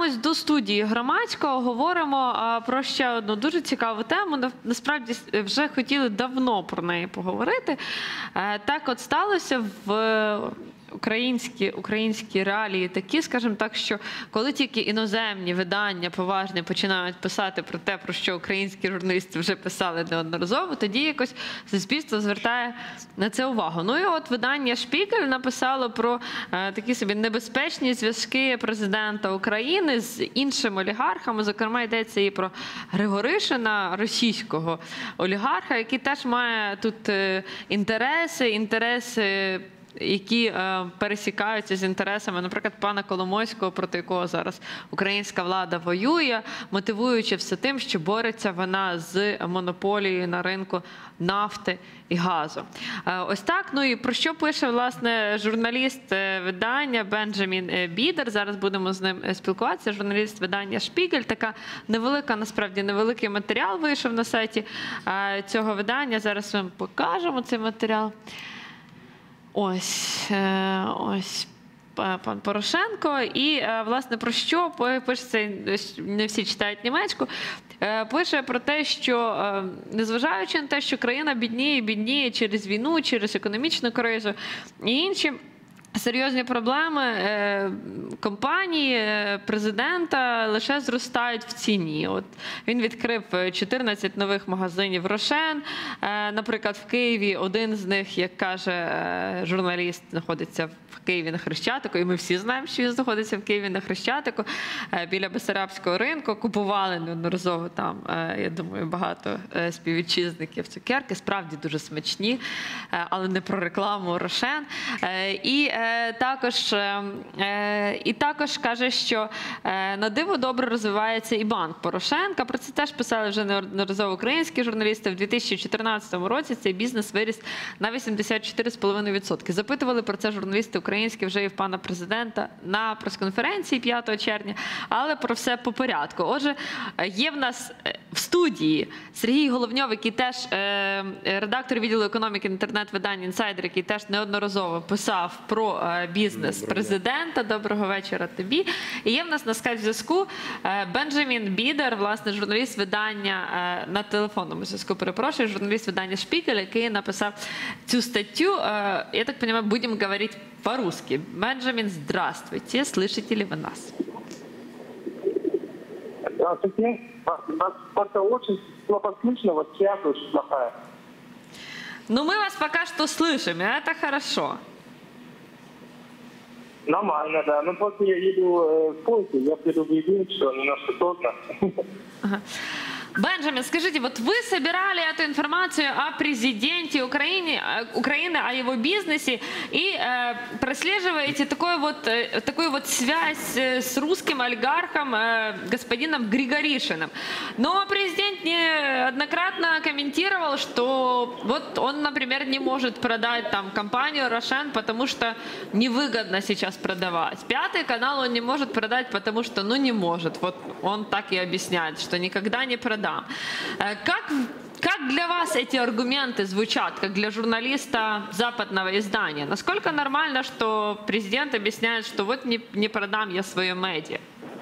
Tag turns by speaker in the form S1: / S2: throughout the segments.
S1: повертаємось до студії Громадського. Говоримо про ще одну дуже цікаву тему. Насправді, вже хотіли давно про неї поговорити. Так от сталося в українські реалії такі, скажімо так, що коли тільки іноземні видання поважні починають писати про те, про що українські журналісти вже писали неодноразово, тоді якось суспільство звертає на це увагу. Ну і от видання «Шпігель» написало про такі собі небезпечні зв'язки президента України з іншими олігархами. Зокрема, йдеться і про Григоришина, російського олігарха, який теж має тут інтереси, які пересікаються з інтересами, наприклад, пана Коломойського, проти якого зараз українська влада воює, мотивуючи все тим, що бореться вона з монополією на ринку нафти і газу. Ось так. Ну і про що пише, власне, журналіст видання Бенджамін Бідер. Зараз будемо з ним спілкуватися. Журналіст видання «Шпігель». Така невелика, насправді, невеликий матеріал вийшов на сайті цього видання. Зараз вам покажемо цей матеріал. Ось пан Порошенко. І, власне, про що пише, не всі читають німецьку, пише про те, що, незважаючи на те, що країна бідніє і бідніє через війну, через економічну кризу і інші серйозні проблеми, компанії президента лише зростають в ціні. От він відкрив 14 нових магазинів «Рошен». Наприклад, в Києві один з них, як каже журналіст, знаходиться в Києві на Хрещатику. І ми всі знаємо, що він знаходиться в Києві на Хрещатику, біля Бессарабського ринку. Купували неодноразово там, я думаю, багато співвітчизників цукерки. Справді дуже смачні, але не про рекламу «Рошен». І також каже, що на диво добре розвивається і банк Порошенка. Про це теж писали вже неодноразово українські журналісти. В 2014 році цей бізнес виріс на 84,5%. Запитували про це журналісти українські вже і в пана президента на прес-конференції 5 червня, але про все по порядку. Отже, є в нас в студії Сергій Головньов, який теж редактор відділу економіки інтернет-видання «Інсайдер», який теж неодноразово писав про бізнес президента. Доброго вечора тобі. І є в нас на скайп-зв'язку Бенджамін Бідер, власне, журналіст видання, на телефонному зв'язку, перепрошую, журналіст видання «Шпігель», який написав цю статтю. Я так понимаю, будем говорить по-русски. Бенджамин, здравствуйте. Слышите ли вы нас?
S2: Здравствуйте. Вас как-то очень плохо слышно, вот связь очень плохая.
S1: Ну, мы вас пока что слышим, и это хорошо.
S2: Нормально, да. Но просто я еду в поезде, я предупредил, что немножко трудно.
S1: Ага. Бенджамин, скажите, вот вы собирали эту информацию о президенте Украины, о его бизнесе и прослеживаете такую вот связь с русским олигархом господином Григоришиным. Но президент неоднократно комментировал, что вот он, например, не может продать там компанию «Рошен», потому что невыгодно сейчас продавать. Пятый канал он не может продать, потому что, ну, не может. Вот он так и объясняет, что никогда не продает. Как для вас эти аргументы звучат, как для журналиста западного издания? Насколько нормально, что президент объясняет, что вот не продам я свое медиа?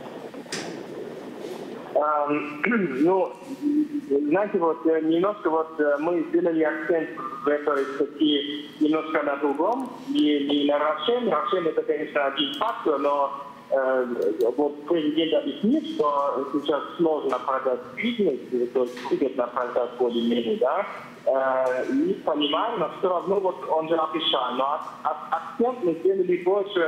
S2: Ну, знаете, вот немножко вот мы сделали акцент в этой статье немножко на другом, не на «Рошен». «Рошен» это, конечно, один фактор, но вот президент объяснит, что сейчас сложно продать бизнес, то есть выгодно продать более-менее, да, и понимаем, но все равно вот он же обещал. Но акцент мы сделали больше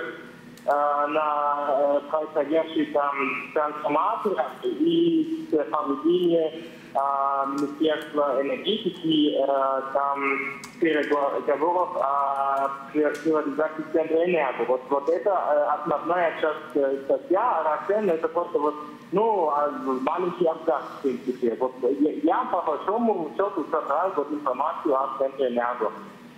S2: на происходящих там трансформациях и поведение Министерства энергетики, там переговоров о приватизации центра энерго. Вот это основная часть статья, а «Рошен» это просто вот, ну, маленький абзац, в принципе. Вот я по большому счету собрал вот информацию о центре энерго.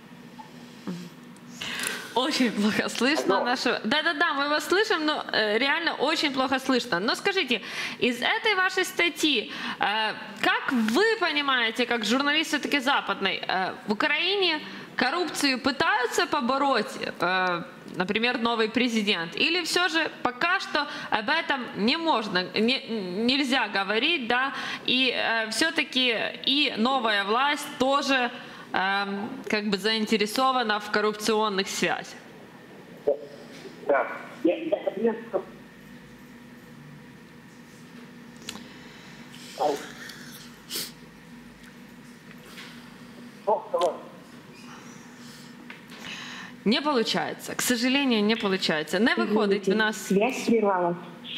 S1: Очень плохо слышно. Да-да-да, мы вас слышим, но реально очень плохо слышно. Но скажите, из этой вашей статьи, как вы понимаете, как журналист все-таки западный, в Украине коррупцию пытаются побороть? например, новый президент? Или все же пока что об этом не можно, нельзя говорить, да, и все-таки и новая власть тоже как бы заинтересована в коррупционных связях?
S2: Да.
S1: Не получается, к сожалению, не получается. Не виходить в нас.
S3: Связь прервалась.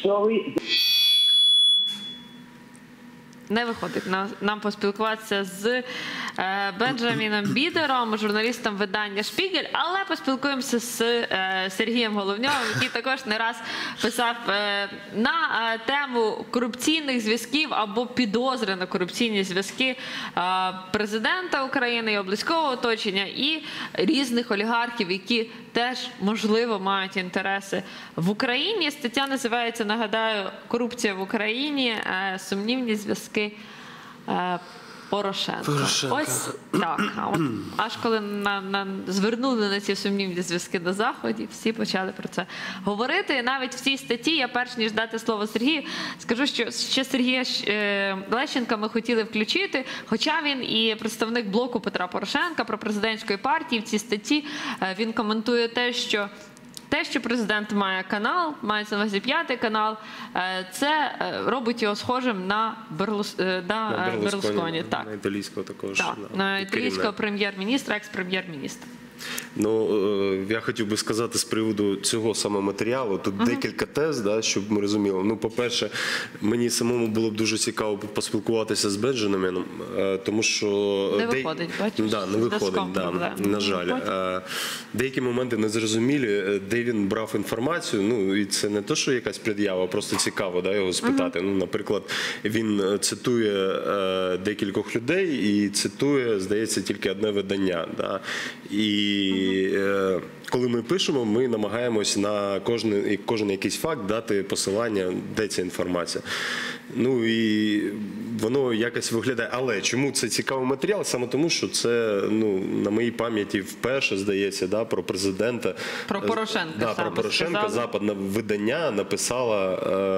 S1: Не виходить нам поспілкуватися з Бенджаміном Бідером, журналістом видання «Шпігель», але поспілкуємося з Сергієм Головньовим, який також не раз писав на тему корупційних зв'язків або підозри на корупційні зв'язки президента України, його близького оточення і різних олігархів, які теж, можливо, мають інтереси в Україні. Стаття називається, нагадаю, «Корупція в Україні. Сумнівні зв'язки Порошенка». Ось так. А от аж коли звернули на ці сумнівні зв'язки на Заході, всі почали про це говорити. І навіть в цій статті, я перш ніж дати слово Сергію, скажу, що ще Сергія Лещенка ми хотіли включити, хоча він і представник блоку Петра Порошенка, пропрезидентської партії. В цій статті він коментує те, що президент має канал, мається на увазі 5-й канал, це робить його схожим на Берлусконі.
S4: На італійського також.
S1: Так, на італійського прем'єр-міністра, екс-прем'єр-міністра.
S4: Ну, я хотів би сказати з приводу цього саме матеріалу. Тут декілька тез, да, щоб ми розуміли. Ну, по-перше, мені самому було б дуже цікаво поспілкуватися з Бенджаміном, тому що...
S1: Не виходить, бачиш?
S4: Да, не виходить, да, на жаль. Деякі моменти незрозумілі, де він брав інформацію. Ну, і це не те, що якась пред'ява, просто цікаво, да, його спитати. Ну, наприклад, він цитує декількох людей і цитує, здається, тільки одне видання. Да. І коли ми пишемо, ми намагаємось на кожен якийсь факт дати посилання, де ця інформація. Ну і воно якось виглядає. Але чому це цікавий матеріал? Саме тому, що це, ну, на моїй пам'яті вперше, здається, да, про президента.
S1: Про Порошенка.
S4: Да, про Порошенка западне видання написало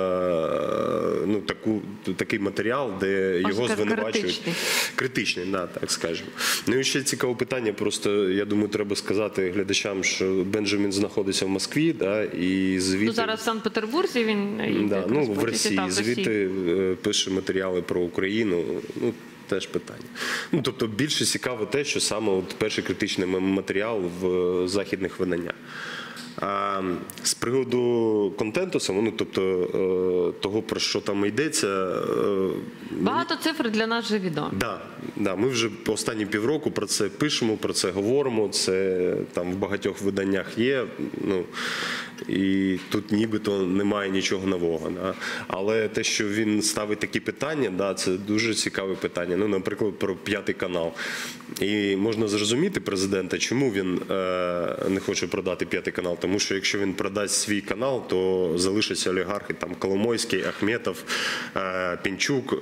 S4: ну, такий матеріал, де його звинувачують. Критичний, да, так скажемо. Ну і ще цікаве питання, просто, я думаю, треба сказати глядачам, що Бенджамін знаходиться в Москві, да, і звідти...
S1: Ну, зараз в Санкт-Петербурзі він
S4: да, ну, в Росії, звідти пише матеріали про Україну, ну, теж питання. Ну, тобто, більше цікаво те, що саме от перший критичний матеріал в західних виданнях. А з приводу контенту самого, ну, тобто того, про що там йдеться...
S1: Багато цифр для нас вже відомі.
S4: Да, ми вже останні півроку про це пишемо, про це говоримо, це там в багатьох виданнях є, ну, і тут нібито немає нічого нового. Да. Але те, що він ставить такі питання, да, це дуже цікаве питання. Ну, наприклад, про 5-й канал. І можна зрозуміти президента, чому він не хоче продати 5-й канал. Тому що якщо він продасть свій канал, то залишаться олігархи, там Коломойський, Ахметов, Пінчук,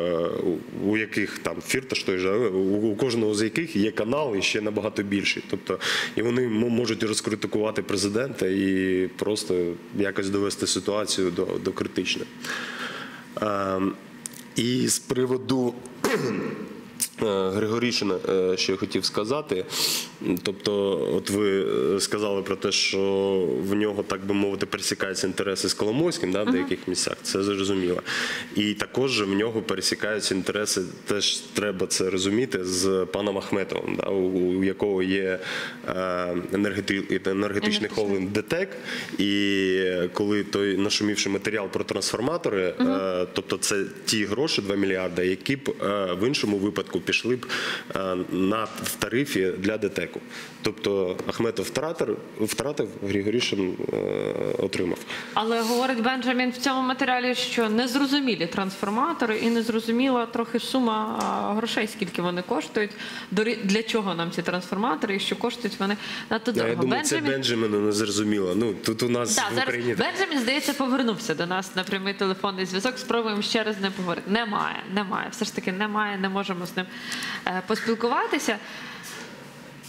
S4: у яких там Фірташ той же, у кожного з яких є канал і ще набагато більший. Тобто, і вони можуть розкритикувати президента і просто якось довести ситуацію до критичної. І з приводу Григоришина, що я хотів сказати, тобто, от ви сказали про те, що в нього, так би мовити, пересікаються інтереси з Коломойським, да, в деяких місцях, це зрозуміло. І також в нього пересікаються інтереси, теж треба це розуміти, з паном Ахметовим, да, у якого є енергетичний холдинг ДТЕК, і коли той нашумівший матеріал про трансформатори, тобто це ті гроші, 2 мільярди, які б в іншому випадку пішли б в тарифі для ДТЕКу. Тобто Ахметов втратив, Григоришин отримав.
S1: Але говорить Бенджамін в цьому матеріалі, що незрозумілі трансформатори і незрозуміла трохи сума грошей, скільки вони коштують, для чого нам ці трансформатори і що коштують вони надто дорого.
S4: Я думаю, це Бенджаміну не зрозуміло. Ну, тут у нас в Україні...
S1: Бенджамін, здається, повернувся до нас на прямий телефонний зв'язок. Спробуємо ще раз не поговорити. Немає. Все ж таки немає, не можемо з ним поспілкуватися.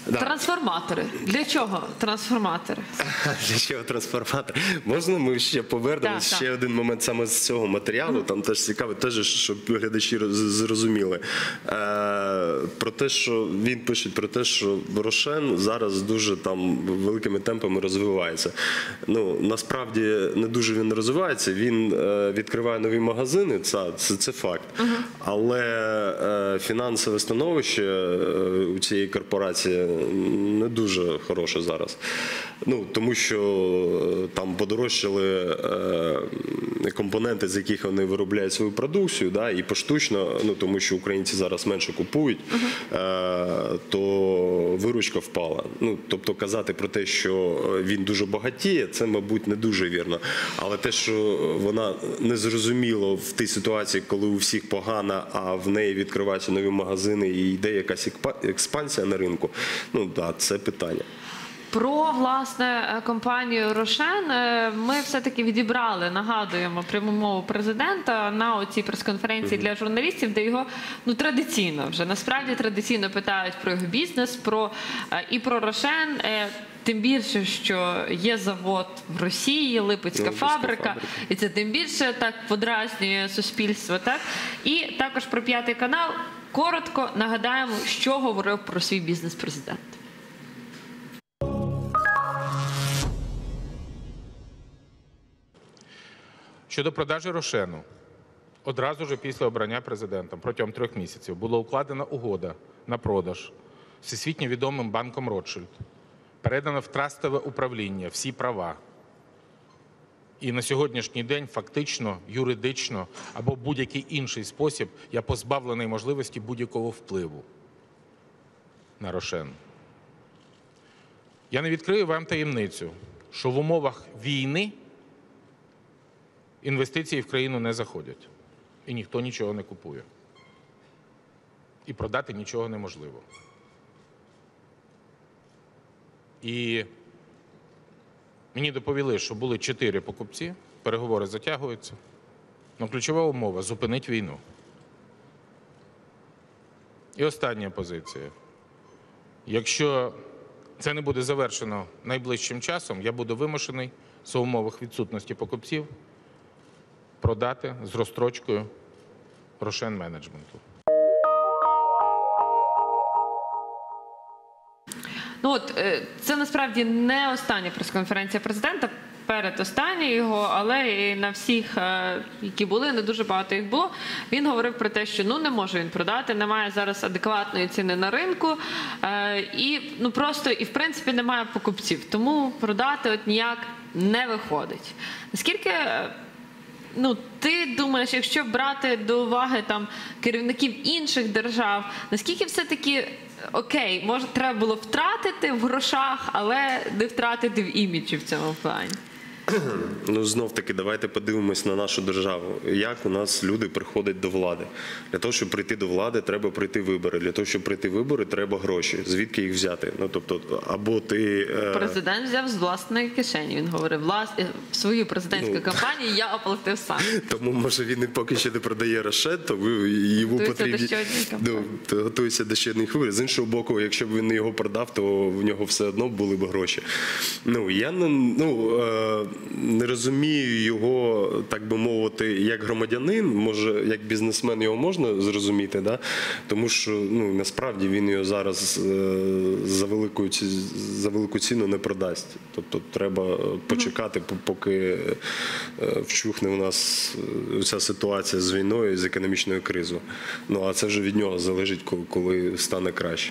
S1: Трансформатори. Для чого трансформатори?
S4: Для чого трансформатор? Можна ми ще повернемось?
S1: Так,
S4: Ще один момент саме з цього матеріалу, там теж цікаво, теж, щоб глядачі зрозуміли. Про те, що він пише про те, що Рошен зараз дуже там великими темпами розвивається. Ну, насправді не дуже він розвивається, він відкриває нові магазини, це факт. Але фінансове становище у цієї корпорації не дуже хороше зараз. Ну, тому що там подорожчали компоненти, з яких вони виробляють свою продукцію, да, і поштучно, ну, тому що українці зараз менше купують, то виручка впала. Ну, тобто казати про те, що він дуже багатіє, це, мабуть, не дуже вірно. Але те, що вона незрозуміло в тій ситуації, коли у всіх погано, а в неї відкриваються нові магазини і йде якась експансія на ринку, ну, да, це питання.
S1: Про, власне, компанію «Рошен» ми все-таки відібрали, нагадуємо, пряму мову президента на оцій прес-конференції для журналістів, де його, ну, традиційно вже, насправді традиційно питають про його бізнес, і про «Рошен», тим більше, що є завод в Росії, Липецька фабрика, і це тим більше так подразнює суспільство, так? І також про «П'ятий канал». Коротко нагадаємо, що говорив про свій бізнес президент.
S3: Щодо продажу «Рошену», одразу ж після обрання президентом протягом 3 місяців була укладена угода на продаж всесвітньо відомим банком Ротшильд, передано в трастове управління всі права. І на сьогоднішній день фактично, юридично або в будь-який інший спосіб я позбавлений можливості будь-якого впливу на «Рошен». Я не відкрию вам таємницю, що в умовах війни інвестиції в країну не заходять, і ніхто нічого не купує. І продати нічого неможливо. І мені доповіли, що були 4 покупці, переговори затягуються. Але ключова умова – зупинити війну. І остання позиція. Якщо це не буде завершено найближчим часом, я буду вимушений за умовах відсутності покупців продати з розстрочкою «Рошен Менеджменту».
S1: Ну от, це насправді не остання прес-конференція президента, передостання його, але і на всіх, які були, не дуже багато їх було, він говорив про те, що ну не може він продати, немає зараз адекватної ціни на ринку, і ну просто, і в принципі немає покупців, тому продати от ніяк не виходить. Наскільки, ну, ти думаєш, якщо брати до уваги там керівників інших держав, наскільки все-таки окей, може, треба було втратити в грошах, але не втратити в іміджі в цьому плані?
S4: Ну, знов-таки, давайте подивимось на нашу державу. Як у нас люди приходять до влади? Для того, щоб прийти до влади, треба пройти вибори. Для того, щоб пройти вибори, треба гроші. Звідки їх взяти? Ну, тобто, або ти...
S1: Президент взяв з власної кишені. Він говорив, в свою президентську кампанію я оплатив сам.
S4: Тому, може, він і поки що не продає «Рошен», то йому потрібні... Готується до ще одних виборів. З іншого боку, якщо б він його продав, то в нього все одно були б гроші. Ну, я не розумію його, так би мовити, як громадянин, може, як бізнесмен його можна зрозуміти, да? Тому що, ну, насправді він його зараз за велику ціну не продасть. Тобто треба почекати, поки вщухне у нас ця ситуація з війною, з економічною кризою. Ну, а це вже від нього залежить, коли стане краще.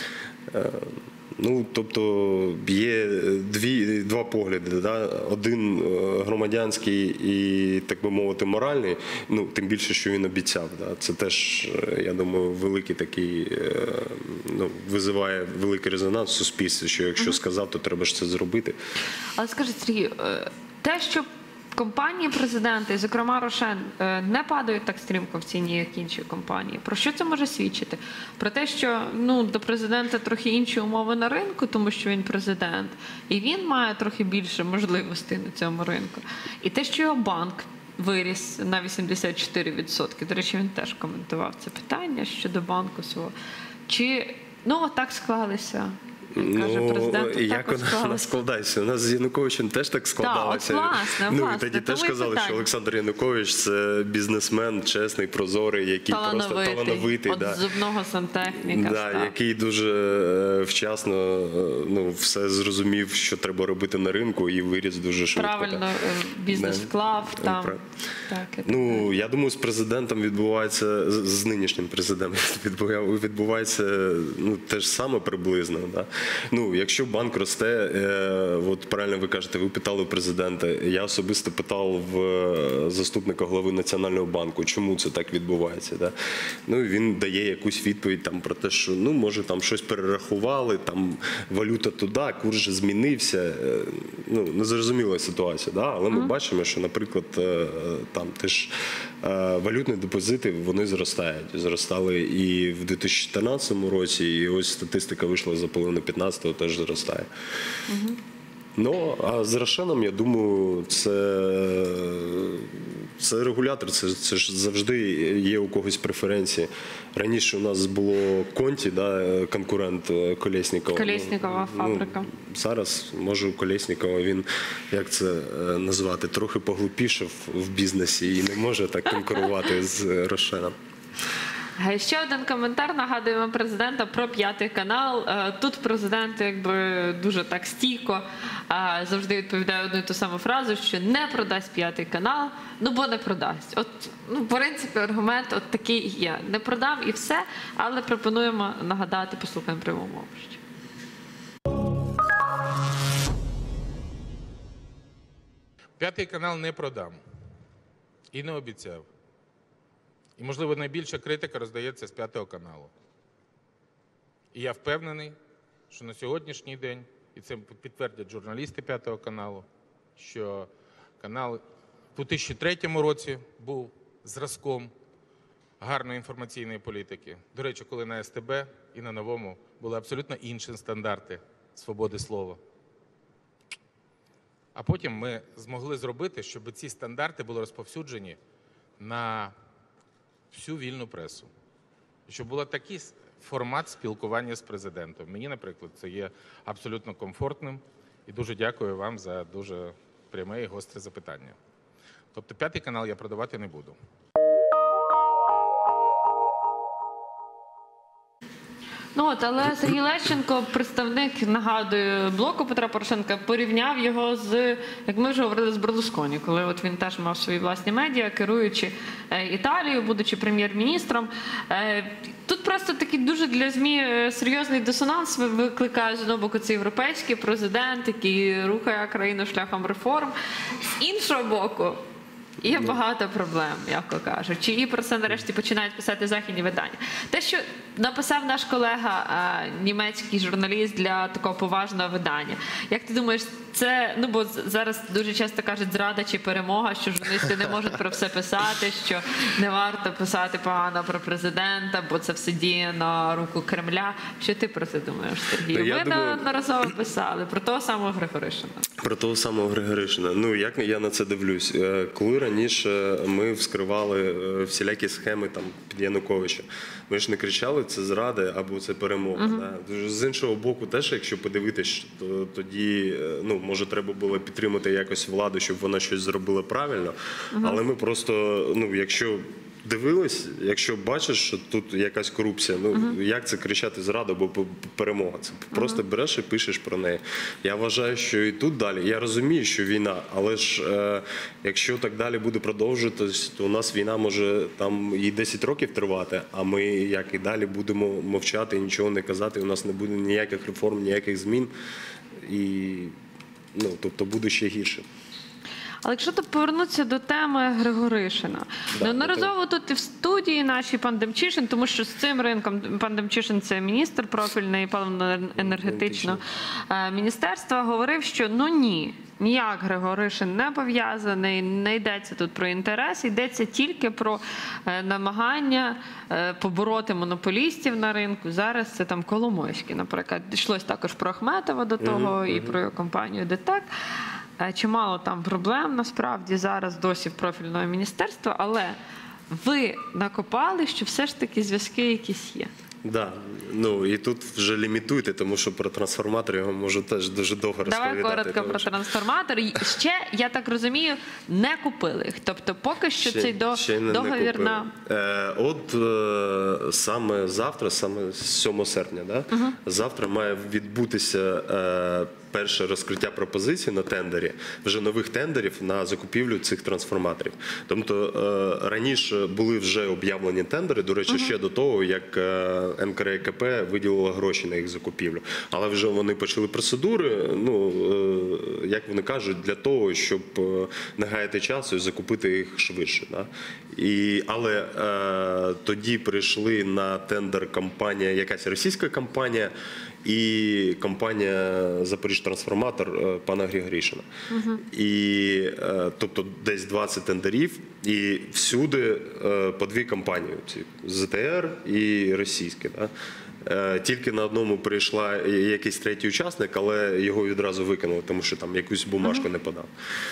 S4: Ну, тобто є два погляди. Да? Один громадянський і, так би мовити, моральний, ну, тим більше, що він обіцяв. Да? Це теж, я думаю, великий такий, ну, визиває великий резонанс в суспільстві, що якщо сказав, то треба ж це зробити.
S1: Але скажіть, Сергій, те, що компанії президента, і, зокрема, «Рошен», не падають так стрімко в ціні, як інші компанії. Про що це може свідчити? Про те, що, ну, до президента трохи інші умови на ринку, тому що він президент, і він має трохи більше можливостей на цьому ринку. І те, що його банк виріс на 84%. До речі, він теж коментував це питання щодо банку свого. Чи, ну, отак склалися Каже, президент
S4: як
S1: також
S4: вона
S1: склалось.
S4: складається? У нас з Януковичем теж так складалося.
S1: власне,
S4: І тоді теж
S1: тому і
S4: казали, що
S1: питання.
S4: Олександр Янукович – це бізнесмен, чесний, прозорий, який просто талановитий.
S1: От зубного сантехніка став.
S4: Який дуже вчасно все зрозумів, що треба робити на ринку, і виріс дуже швидко.
S1: Правильно бізнес вклав там. Так,
S4: Я думаю, з президентом відбувається, з нинішнім президентом відбувається те ж саме приблизно. Да? Якщо банк росте, от правильно ви кажете, ви питали у президента, я особисто питав в заступника голови Національного банку, чому це так відбувається. Да? Він дає якусь відповідь там про те, що може там щось перерахували, там валюта туди, курс же змінився. Незрозуміла ситуація, да? Але ми бачимо, що, наприклад, там теж валютні депозити, вони зростають. Зростали і в 2014 році, і ось статистика вийшла за половину 2015-го, теж зростає. А з Рошеном, я думаю, це регулятор, це ж завжди є у когось преференції. Раніше у нас було Конті, да, конкурент Колєснікова.
S1: Колєснікова фабрика.
S4: Зараз, може, у Колєснікова він, як це назвати, трохи поглупішав в бізнесі і не може так конкурувати з Рошеном.
S1: Ще один коментар, нагадуємо президента про П'ятий канал. Тут президент дуже так стійко завжди відповідає одну і ту саму фразу, що не продасть П'ятий канал, бо не продасть. В принципі, аргумент такий і є. Не продав і все, але пропонуємо нагадати, послухаємо пряму мову.
S3: П'ятий канал не продам. І не обіцяв. І, можливо, найбільша критика роздається з П'ятого каналу. І я впевнений, що на сьогоднішній день, і це підтвердять журналісти П'ятого каналу, що канал у 2003 році був зразком гарної інформаційної політики. До речі, коли на СТБ і на Новому були абсолютно інші стандарти свободи слова. А потім ми змогли зробити, щоб ці стандарти були розповсюджені на всю вільну пресу. Щоб був такий формат спілкування з президентом. Мені, наприклад, це є абсолютно комфортним. І дуже дякую вам за дуже пряме і гостре запитання. Тобто П'ятий канал я продавати не буду.
S1: Але Сергій Лещенко, представник, нагадую, блоку Петра Порошенка, порівняв його з, як ми вже говорили, з Берлусконі, коли він теж мав свої власні медіа, керуючи Італією, будучи прем'єр-міністром. Тут просто такий дуже для ЗМІ серйозний дисонанс викликає з одного боку цей європейський президент, який рухає країну шляхом реформ. З іншого боку, є багато проблем, м'яко кажучи, і про це нарешті починають писати західні видання. Те, що написав наш колега, німецький журналіст для такого поважного видання. Як ти думаєш, це, бо зараз дуже часто кажуть зрада чи перемога, що журналісти не можуть про все писати, що не варто писати погано про президента, бо це все діє на руку Кремля. Що ти про це думаєш, Сергій? Ви неодноразово писали про того самого Григоришина.
S4: Про того самого Григоришина. Як я на це дивлюсь? Коли раніше ми вскривали всілякі схеми там під Януковича, ми ж не кричали, це зрада або це перемога. Да? З іншого боку, теж, якщо подивитись, то тоді, може, треба було підтримати якось владу, щоб вона щось зробила правильно. Але ми просто, якщо дивились, якщо бачиш, що тут якась корупція, як це кричати зрада або перемога? Це просто береш і пишеш про неї. Я вважаю, що і тут далі. Я розумію, що війна, але ж якщо так далі буде продовжуватись, то у нас війна може там і 10 років тривати, а ми як і далі будемо мовчати і нічого не казати, у нас не буде ніяких реформ, ніяких змін, і тобто буде ще гірше.
S1: Але якщо повернутися до теми Григоришина, неодноразово тут і в студії нашій пан Демчишин, тому що з цим ринком пан Демчишин – це міністр профільний паливно-енергетичного міністерства, говорив, що ніяк Григоришин не пов'язаний, не йдеться тут про інтерес, йдеться тільки про намагання побороти монополістів на ринку. Зараз це там Коломойський, наприклад. Йшлось також про Ахметова до того і про компанію ДТЕК. Чимало там проблем, насправді, зараз досі в профільного міністерства, але ви накопали, що все ж таки зв'язки якісь є.
S4: Да. Ну і тут вже лімітуйте, тому що про трансформатор я можу теж дуже довго розповідати.
S1: Давай коротко
S4: тому
S1: про
S4: що
S1: трансформатор. І ще, я так розумію, не купили їх. Тобто поки що цей
S4: ще не
S1: договір
S4: купили.
S1: на...
S4: Саме завтра, саме 7 серпня, да? Завтра має відбутися перше розкриття пропозицій на тендері, вже нових тендерів на закупівлю цих трансформаторів. Тобто раніше були вже об'явлені тендери, до речі, ще до того, як НКРЕКП виділило гроші на їх закупівлю. Але вже вони почали процедури, ну, як вони кажуть, для того, щоб не гаяти часу і закупити їх швидше. Да? Але тоді прийшли на тендер компанія, якась російська компанія, і компанія «Запоріжтрансформатор» пана Григорішина. І, тобто десь 20 тендерів, і всюди по 2 компанії, ЗТР і російські. Да? Тільки на одному прийшла якийсь третій учасник, але його відразу викинули, тому що там якусь бумажку не подав.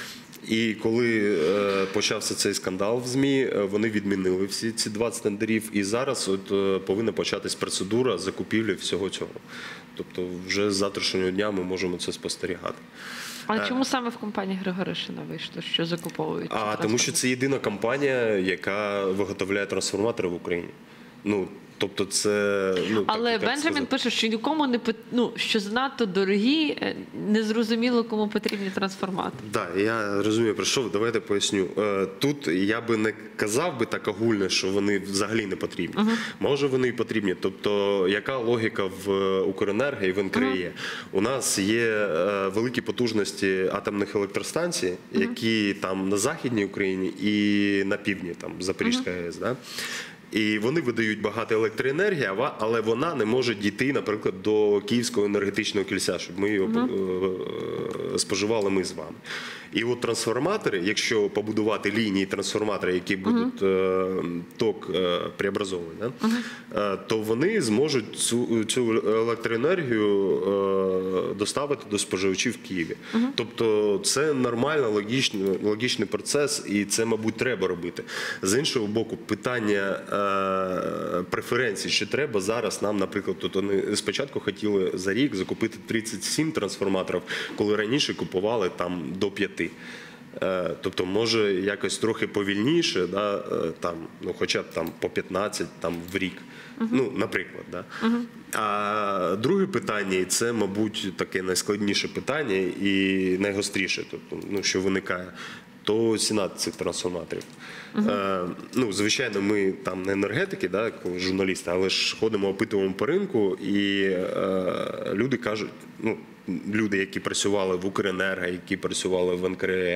S4: І коли почався цей скандал в ЗМІ, вони відмінили всі ці 20 тендерів, і зараз повинна початись процедура закупівлі всього цього. Тобто вже з завтрашнього дня ми можемо це спостерігати.
S1: Але чому саме в компанії Григоришина вийшло, що закуповують?
S4: Тому що це єдина компанія, яка виготовляє трансформатори в Україні. Ну, тобто це, ну,
S1: але
S4: так
S1: Бенджамін
S4: сказати.
S1: пише, що нікому не що занадто дорогі, незрозуміло, кому потрібні трансформатори.
S4: Так, я розумію, про що, давайте поясню. Тут я би не казав би так огульно, що вони взагалі не потрібні. Може, вони і потрібні. Тобто, яка логіка в Укренерго і в НКРЕ? У нас є великі потужності атомних електростанцій, які там на Західній Україні і на півдні, там Запорізька АЕС, да? І вони видають багато електроенергії, але вона не може дійти, наприклад, до Київського енергетичного кільця, щоб ми його споживали ми з вами. І от трансформатори, якщо побудувати лінії трансформатора, які будуть ток преобразований, то вони зможуть цю електроенергію доставити до споживачів в Києві. Тобто це нормально, логічний процес, і це, мабуть, треба робити. З іншого боку, питання преференцій, чи треба зараз нам, наприклад, тут вони спочатку хотіли за рік закупити 37 трансформаторів, коли раніше купували там до 5. Тобто, може, якось трохи повільніше, да, там, ну, хоча б там по 15 там, в рік, ну, наприклад. Да. А друге питання, і це, мабуть, таке найскладніше питання і найгостріше, тобто, ну, що виникає, то ціна цих трансформаторів. Ну, звичайно, ми там не енергетики, да, журналісти, але ж ходимо, опитуємо по ринку, і люди кажуть, ну, люди, які працювали в Укренерго, які працювали в НКРЕ,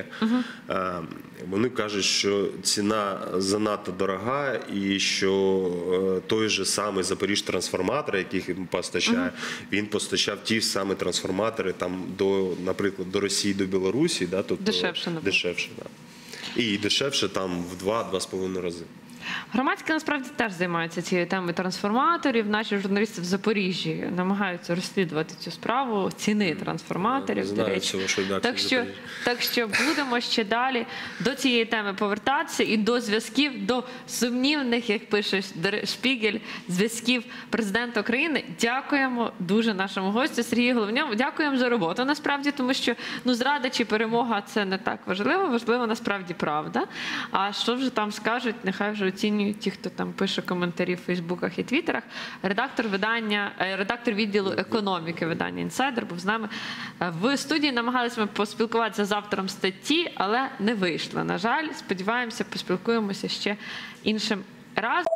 S4: вони кажуть, що ціна занадто дорога і що той же самий Запоріжтрансформатор, який він постачає, він постачав ті ж самі трансформатори там до, наприклад, до Росії, до Білорусі, да, тобто дешевше, да. І дешевше там в 2-2,5 рази.
S1: Громадське насправді теж займається цією темою трансформаторів. Наші журналісти в Запоріжжі намагаються розслідувати цю справу, ціни трансформаторів. До речі. Так що будемо ще далі до цієї теми повертатися і до зв'язків, до сумнівних, як пише Шпігель, зв'язків президента України. Дякуємо дуже нашому гостю Сергію Головньову. Дякуємо за роботу, насправді, тому що зрада чи перемога – це не так важливо. Важливо насправді правда. А що вже там скажуть, нехай вже оцінюють ті, хто там пише коментарі в Фейсбуках і Твіттерах. Редактор відділу економіки видання «Інсайдер» був з нами в студії. Намагалися ми поспілкуватися з автором статті, але не вийшло. На жаль, сподіваємося, поспілкуємося ще іншим разом.